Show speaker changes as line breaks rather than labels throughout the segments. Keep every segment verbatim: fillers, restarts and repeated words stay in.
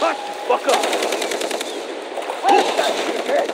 Hush, buck up! Where's that shithead?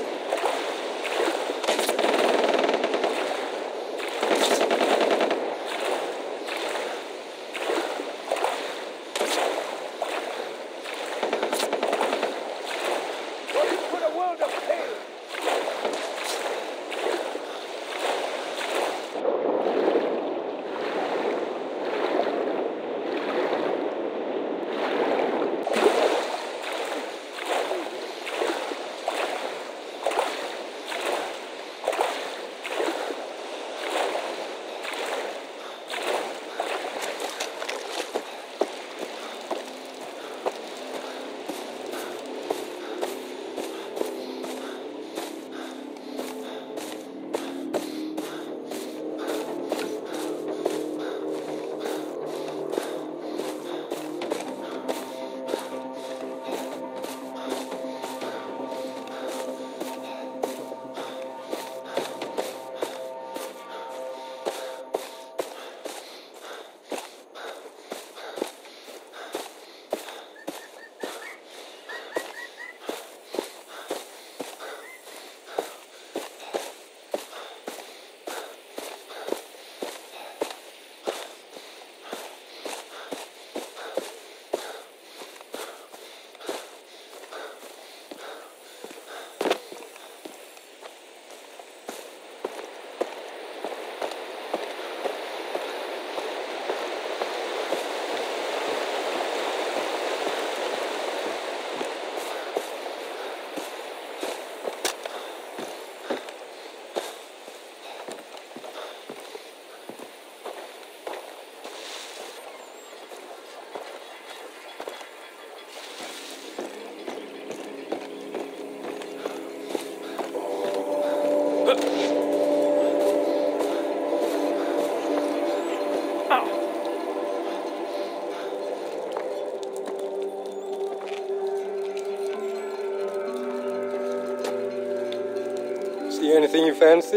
See anything you fancy?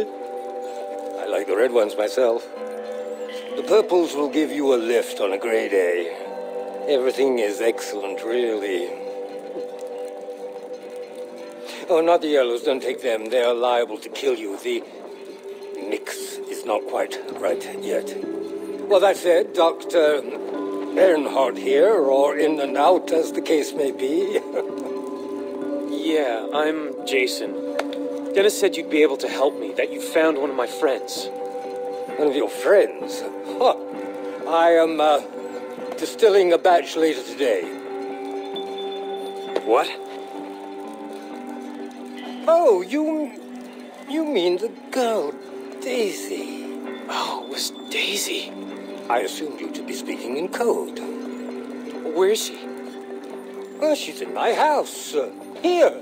I like the red ones myself. The purples will give you a lift on a grey day. Everything is excellent, really. Oh, not the yellows, don't take them. They are liable to kill you. The mix is not quite right yet. Well, that said, Doctor Bernhardt here, or in and out, as the case may be.
Yeah, I'm Jason. Dennis said you'd be able to help me, that you found one of my friends.
One of your friends? Huh. I am, uh, distilling a batch later today.
What?
Oh, you... you mean the girl, Daisy.
Oh, it was Daisy.
I assumed you to be speaking in code.
Where is she?
Well, she's in my house. Uh, here.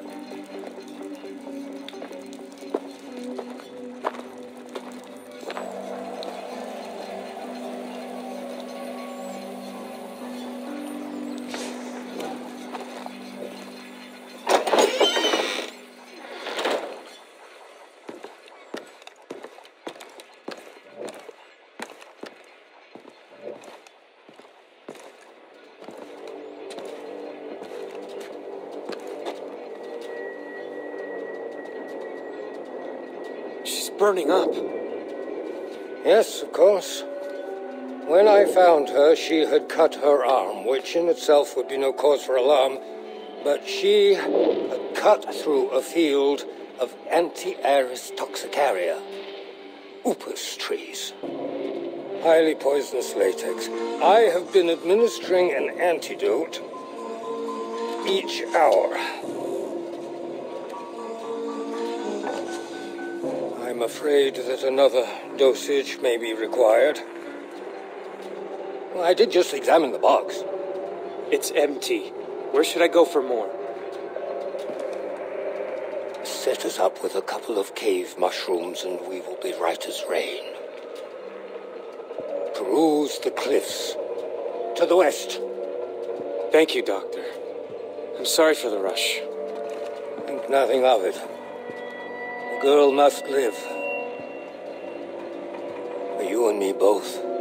Burning up.
Yes, of course. When I found her, she had cut her arm, which in itself would be no cause for alarm, but she had cut through a field of anti-aris toxicaria, upas trees. Highly poisonous latex. I have been administering an antidote each hour. I'm afraid that another dosage may be required. Well, I did just examine the box.
It's empty. Where should I go for more?
Set us up with a couple of cave mushrooms and we will be right as rain. Peruse the cliffs. To the west.
Thank you, Doctor. I'm sorry for the rush.
Think nothing of it. The girl must live. For you and me both.